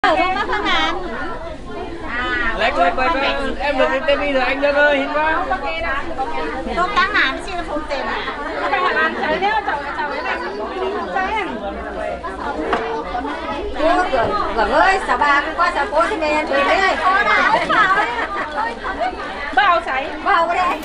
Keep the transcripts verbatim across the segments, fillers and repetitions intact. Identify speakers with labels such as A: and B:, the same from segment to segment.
A: Ở trong các phương án.
B: Lấy quay quay quay em được cái tên đi rồi anh đưa ơi hin quá.
A: Công tác nào mới xin được không tiền à?
C: Phải hẳn ăn cháy đấy, cháu cháu đấy này. Cháy à?
D: Cô gửi ơi, sao bà cũng qua sao cô thì mẹ chơi đấy.
C: Bao cháy.
D: Bao cái đây.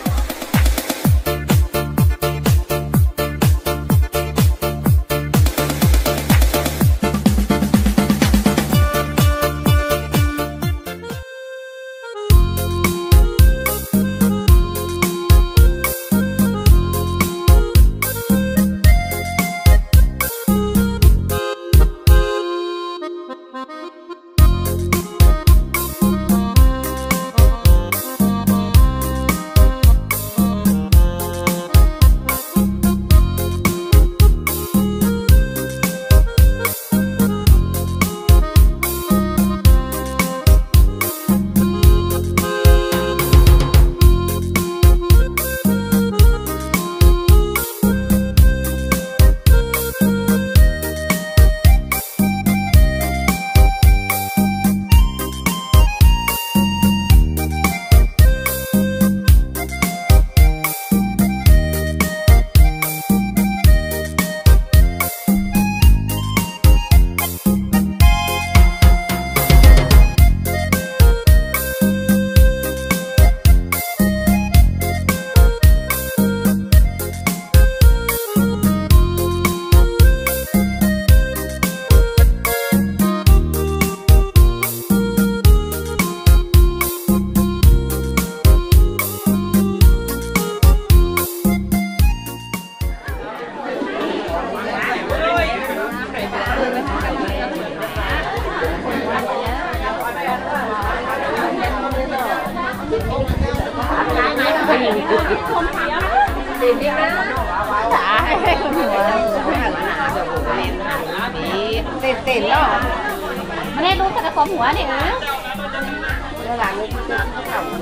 A: Tiền tiền đó. Mà nên đúng cái con hủa này ư?
D: Nó làm như cái cổng.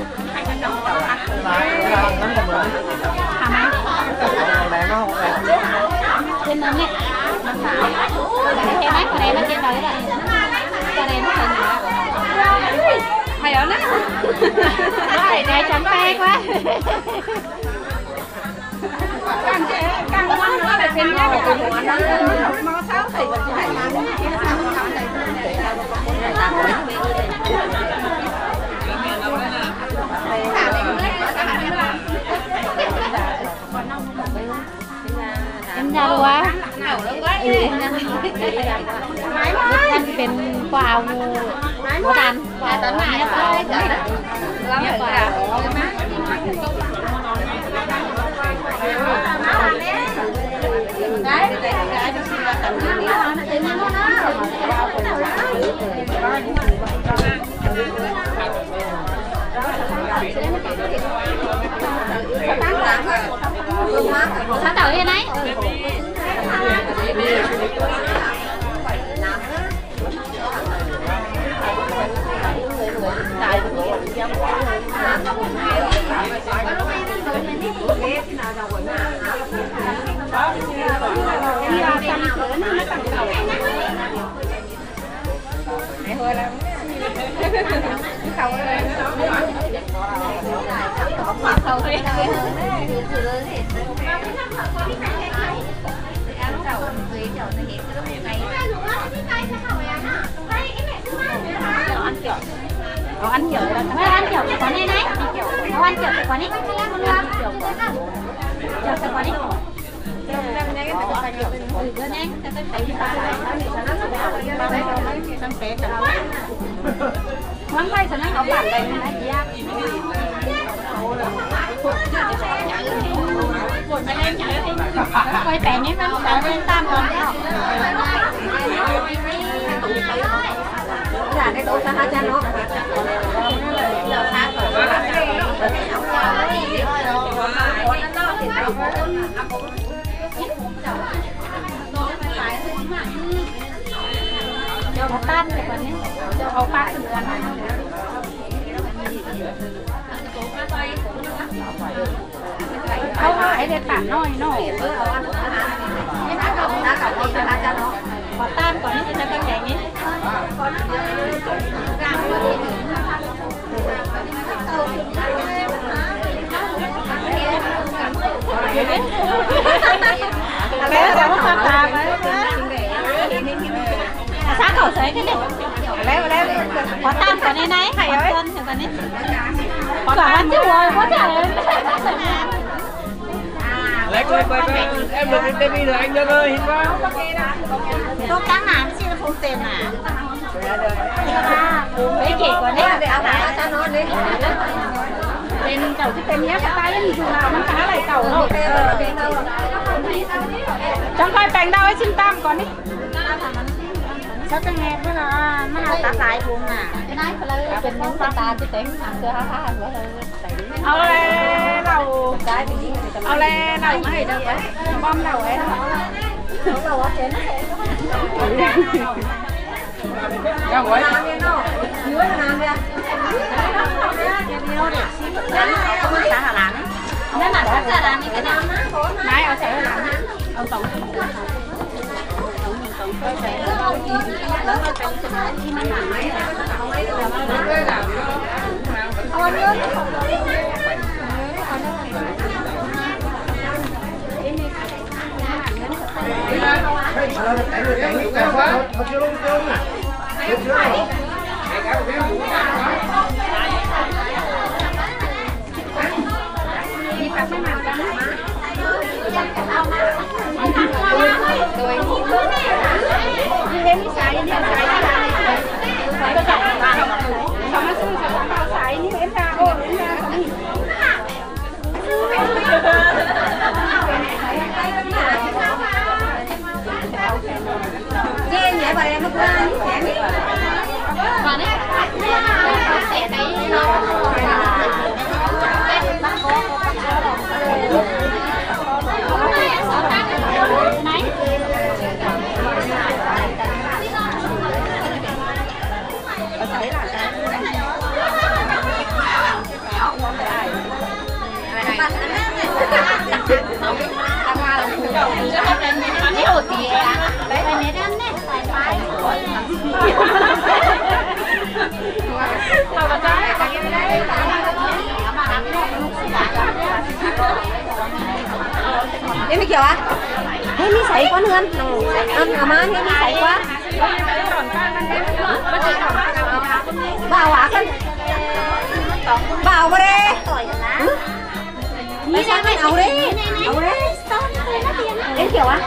A: Hả mày? Trên nâng ấy. Thế mấy cái này nó trên đấy lại. Cái này nó hình nữa. Mày ở đó. Cái này trắng tay quá.
C: Càng trẻ, càng ngoan nữa là trên nhau càng ngoan nữa. Nó sao thì vẫn phải làm.
A: Em ra đâu á? Ừ, em ra emเป็นกวาวหัวตันกวาวเนี่ยกวาวเนี่ยกวาวsao tao vậy này? Có ăn kiểu là có ăn kiểu cái quán này này. Có ăn kiểu cái quán này. Kiểu cái quán này. Ừ, đưa nhanh, cho tôi thấy ta lại. Quán quay cho nó có bản này này chị ạ. Quay bẻ nhé, vẫn phải lên tam còn đấy.
D: Là cái đồ sao cha nó.
A: Cho nó tan được rồi nhé. Cho nó phát được rồi. Không phải để tản nồi nồi.
D: Nó cậu nó cậu nó
A: Có tam có những cái con nhảy nhé. Bé cháu có tam sao cậu thấy cái này? Léo léo có tam có này này, có cân thì có này. Có cả ăn chứ rồi, có thể.
B: Lấy quay quay quay em được cái tivi rồi anh Nhân ơi, hiện qua.
A: Tôi cắn nào xin là không tiền à? Mấy chị có đấy để áo đá cho nó đi. Tên cậu cái tên nhé, cái tay nó dù nào nó khá lại cậu đâu. Chẳng phải bánh đâu ấy xin tam còn đi. Sao cái nghe cái là nó là tạt lại buồn à? Cái này phải làเป็นน้ำตาที่เต็มทางเสื้อผ้าแล้วเอาเลยเราเอาเลยเราไม่ให้đâu đấyบอมเราấyเราở trên
B: Ra ngoài.
D: Dưới là làm kìa.
A: xã Hà Lan nếu mà xã Hà Lan thì cái nào nãy ở xã Hà Lan ông tổng
D: Chen vậy bà em mất ra
A: còn đấy sẽ thấy cái hồ tía đấy phải nét ăn đấy phải phải mà trái
D: em biết chưa ạ? Thế mi sấy quá hơn ăn à má thế mi sấy quá bảo à con bảo vào đây mi sang này ẩu đi ẩu đi em kiểu á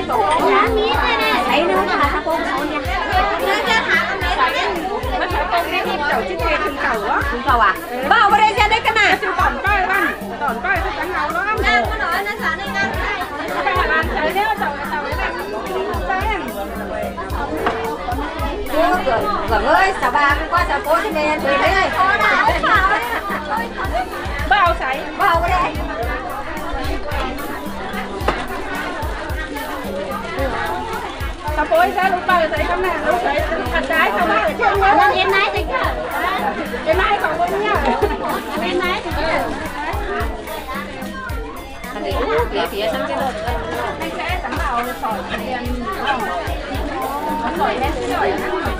D: ấy nữa là sao cô cầu à vào vào đây ra đây cái nào
C: tỏn coi văn tỏn coi cái trắng ngầu đó
D: đang có nói nó sợ này đang
C: cái mà ăn chơi đấy tàu tàu đấy là
D: Vâng ơi, sao bà qua sao cô thì mẹ thấy này
C: bao sấy
D: bao vào đây
C: sao phối ra lúc bao thấy không nè lúc thấy mặt trái sao bác ở trên nhớ
A: lên em này tính à
C: cái mai còn con nhá
A: em này thì
D: anh ấy phía phía sang cái lợn
C: anh sẽ tắm vào sỏi tiền sỏi hết sỏi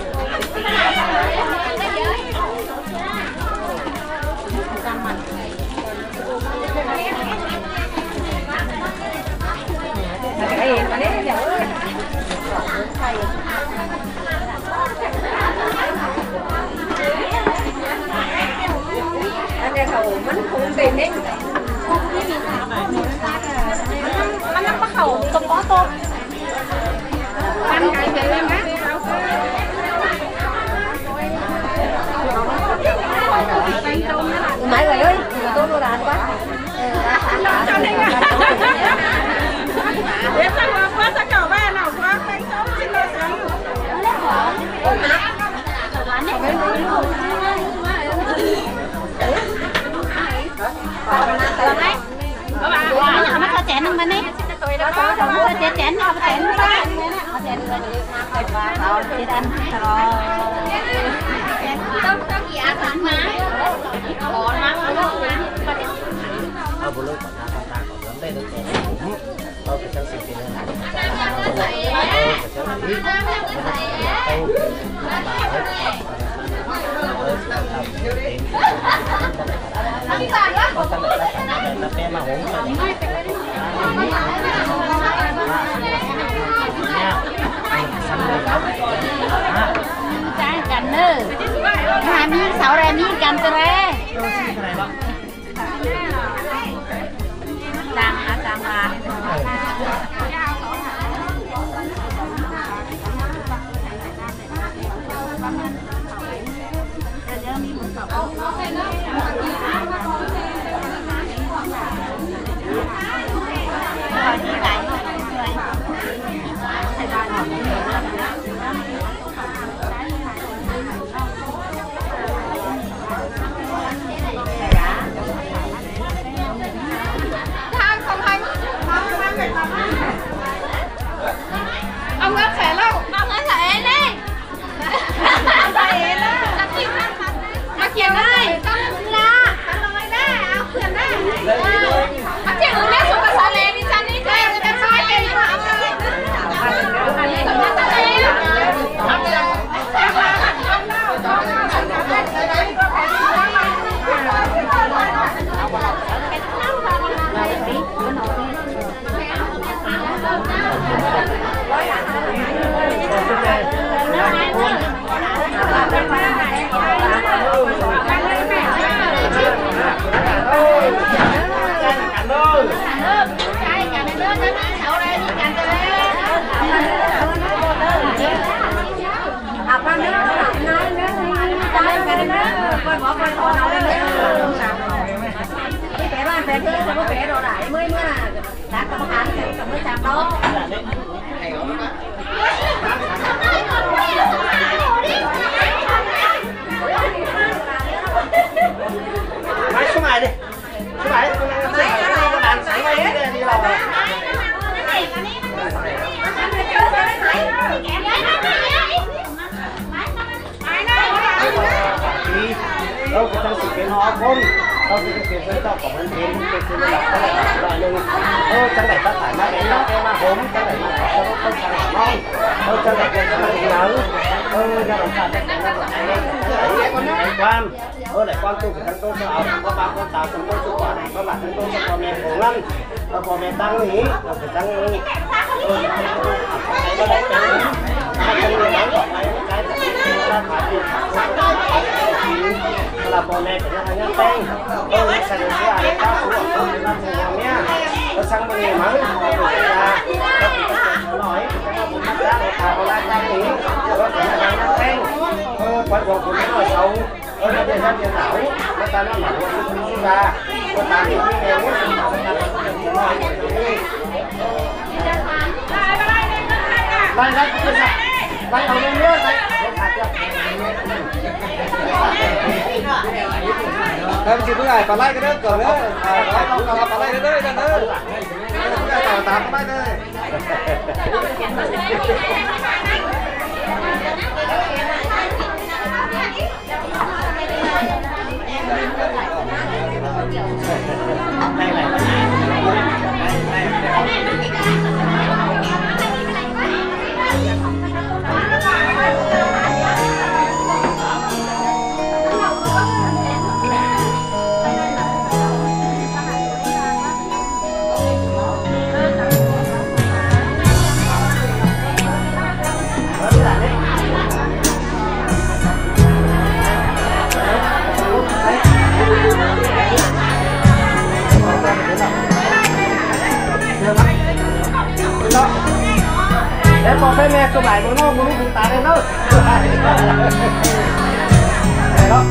D: cái gì mà đấy giờ anh đây khẩu vẫn không tìm đến
A: anh nó bắt khẩu tôm bó tôm
C: ăn cái gì em á
D: mấy người ơi tôi đồ đàn quá
C: cho nên để sao quá sao cầu ba nào quá bánh tôm xin lỗi sẵn
A: nó có chén không bên đi nó có chén chén nó có chén nó có chén rồi vào chén ăn rồi tao tao gì ăn thằng má còn má
B: Ở bộ lôi còn ta ta còn lắm đây được. Tôi phải sang xịt tiền này.
A: trái cành nữa hai miếng sáu ra miếng cành cho ra tăng à tăng à
C: ông ngất xẻ lâu
A: ông ấy là em đi
C: nó kiềng ơi
A: là nói đó ông kiềng đó ông kiềng ở đây xuống cái xe đi chân đi chơi cái xe cái gì mà ông ơi
D: Bé thứ không có bé đồ đại mới nữa là đã có hàng thì mới chạm đó.
B: Máy số này đi. Số này đi. Số này bạn sẵn đây đi đâu rồi. Đâu có trong sự kiện họ không. Đâu có sự kiện cho của mình đến cái sự là có là loại nhưng ơ chẳng để ta phải mang đến nó cái mà hốm chẳng để mà cho nó không sang ngon ơ chẳng để cái nó đi nắng ơ ra làm sao để nó được hay quan ơ để quan tu của thằng tôi sao có ba con tàu thằng tôi chụp quả này có bạn thằng tôi cho con mẹ khổ lắm con mẹ tăng nghỉ rồi phải tăng ơ nó đánh tăng hai con người nắng gọi này cái ta phải tiền là con mẹ phải là nhân tên ơ sẽ được cái ai ta cũng ở trong năm năm nhá ơ sang bên này mắng họ phải là nó nói cái ra để thả họ lại tăng nghỉ rồi phải là nhân tên ơ quan trọng của nó là xấu ơ nó để ra tiền đảo nó ta nó mở một cái ra nó ta thì như thế lại lại cái gì lại ở bên nữa lại
E: Em chỉ có ngày còn lại cái đất cờ nữa, lại không còn còn lại nữa đấy, nữa. Cái tàu tám cái đấy.
B: Em có phê mẹ số bảy của nó muốn chúng ta đến đâu đó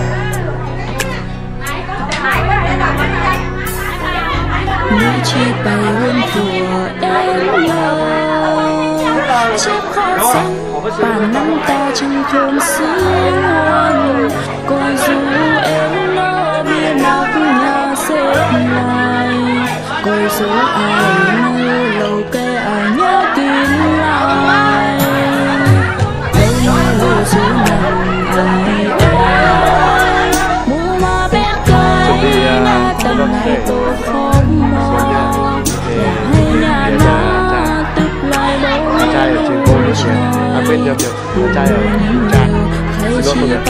F: như chi bay hương thùa em nhớ chiếc khó xanh bản năm ta trong thôn xứ hoang coi dù em nó bia nóc nhà xếp lại coi dù ai mơ lâu kê ai nhớ kín lại đâu như lũ dù nằm ai em mua mà bé cây na tầng hai tô không mò nhà hay nhà na tức lại đâu như lũ
E: kìa kìa con trai ở tràn xin lỗi mọi người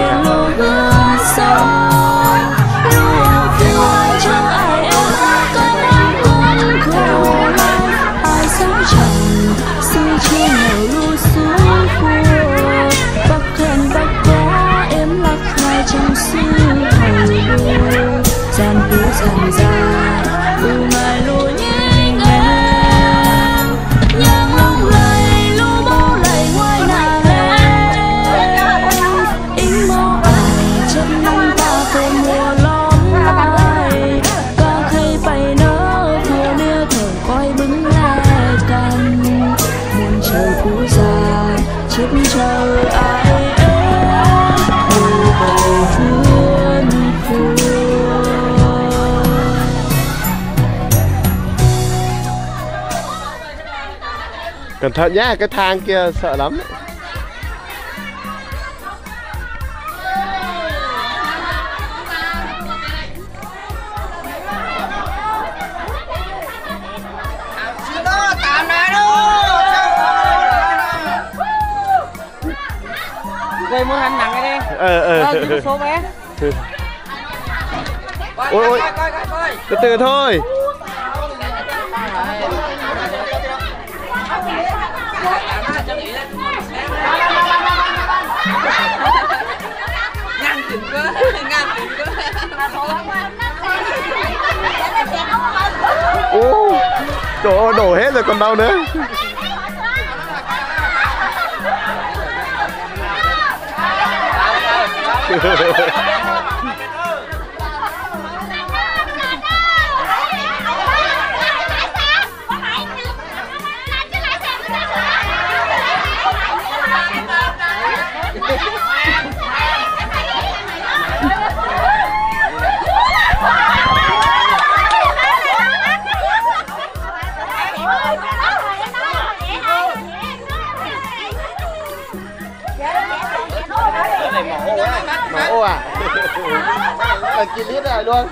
F: trong xứ hầu gian cứ dần dài từ ngày lùi nhanh em nhang long lầy lu bố lầy ngoài nàng em in mô ai chất nông ta cùng mùa lóm lại ca khay bay nở thua nia thở coi bứng lẻ cằn muôn trời cũ già chết chờ ai
E: cẩn thận nhá, cái thang kia sợ lắm.
C: Gây muốn hành nặng đây đi.
E: Ờ ờ.
C: Số vé.
E: Ôi ôi. Từ từ thôi.
C: Ngang chừng cơ, ngang chừng cơ.
E: Ô, đổ đổ hết rồi còn đâu nữa.
B: Mẫu à? Là kia lít rồi luôn.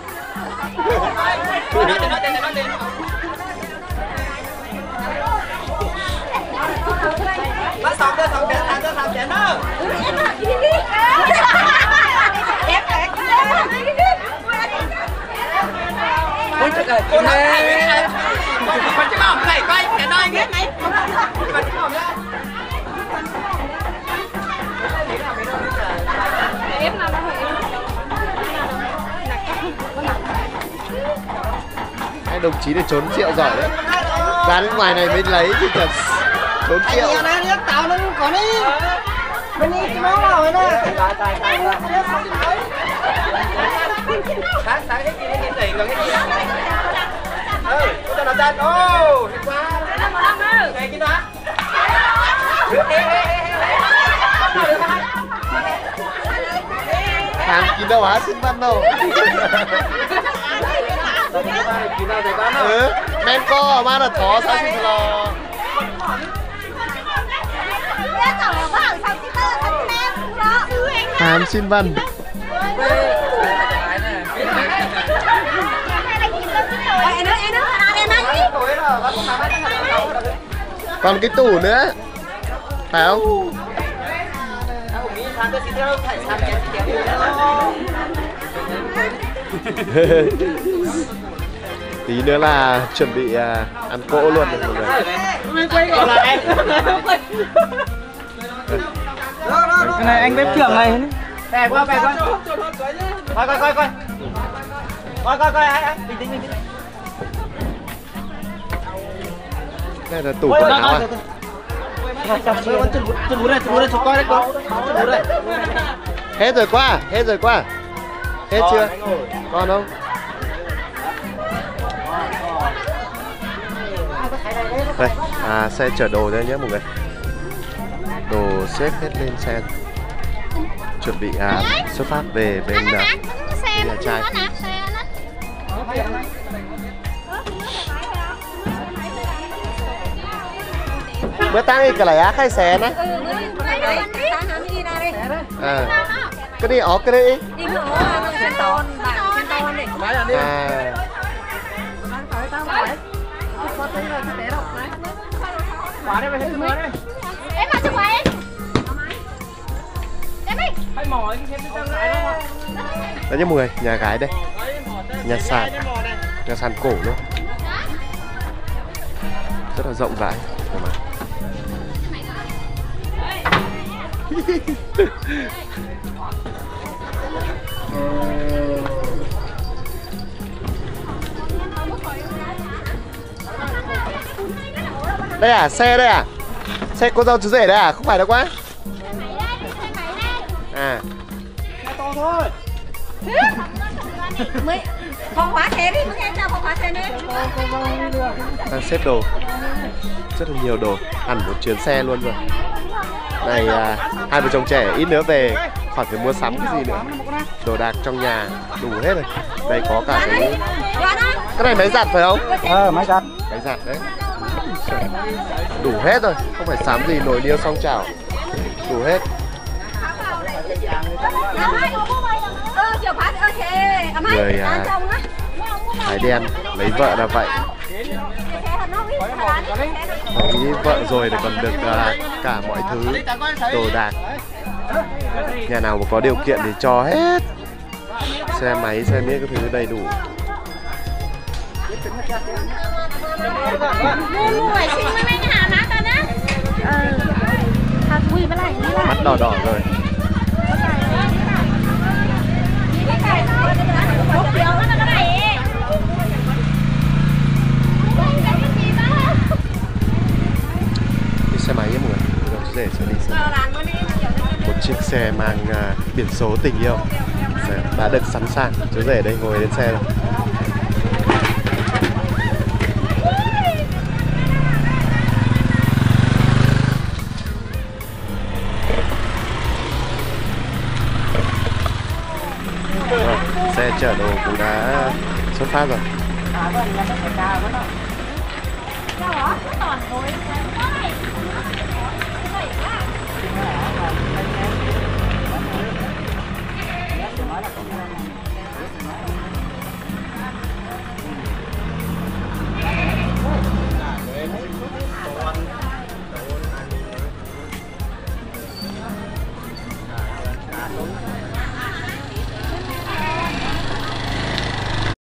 C: Bắt xong đưa xong chén, đưa xong chén đó. Ôi trời ơi, cô này. Con chỉ bảo này coi, cái nói biết này. Con chỉ bảo nhá.
E: Hai đồng chí để trốn rượu giỏi đấy. Ra đến ngoài này mới lấy chứ thật trốn rượu.
C: Anh này nước tàu nó có đi. Bên đi cái món nào vậy nè. Sáng sáng cái gì cái gì tỉnh rồi cái gì. Ừ, cho nó ra. Ô, đi qua. Đây cái đó.
E: Hàng kín đâu hả? Xin bắt đâu. Ừ, men co mà là thỏ sao xin lo. Hàm xin văn. Còn cái tủ nữa. Phải không? Tí nữa là chuẩn bị uh, ăn cỗ luôn rồi mọi người.
C: Cái này anh bếp trưởng này. Bè qua bè qua. Coi coi coi coi. Coi coi coi anh bình tĩnh bình tĩnh.
E: Đây là tủ quần áo à? Hết rồi qua, hết rồi qua. Hết chưa? Còn không? Đây, à, xe chở đồ đây nhé mọi người. Đồ xếp hết lên xe. Chuẩn bị à, xuất phát về bên uh, Nha Trang. Bữa tăng đi cả lại á khai xé nè. À, cái đi ở cái đi. À.
C: Quả đây mày thấy mưa đây.
A: Em vào chụp ảnh.
E: Đấy nhá mọi người, nhà gái đây, nhà sàn, nhà sàn cổ luôn, rất là rộng rãi. Đây à, xe đây à? Xe cô dâu chú rể đây à? Không phải đâu quá. À.
B: Xe to thôi.
D: Mới phòng khóa xe đi, mới em cho phòng khóa xe đi.
E: Đang xếp đồ, rất là nhiều đồ, hẳn một chuyến xe luôn rồi. Này à, hai vợ chồng trẻ ít nữa về khỏi phải mua sắm cái gì nữa, đồ đạc trong nhà đủ hết rồi. Đây có cả cái cái này máy giặt phải không?
B: Ờ, máy giặt.
E: Máy giặt đấy, đủ hết rồi, không phải sắm gì, nồi niêu song chảo đủ hết. Người à, Thái đen lấy vợ là vậy, lấy vợ rồi thì còn được à, cả mọi thứ đồ đạc. Nhà nào mà có điều kiện thì cho hết, xe máy xe miếng cái thứ đầy đủ. Mắt đỏ đỏ rồi. Đi xe máy ấy mọi người, rồi để cho đi xe máy. Một chiếc xe mang uh, biển số tình yêu đã được sẵn sàng. Chú rể đây ngồi lên xe rồi. Rồi, xe chở đồ cũng đã xuất phát rồi.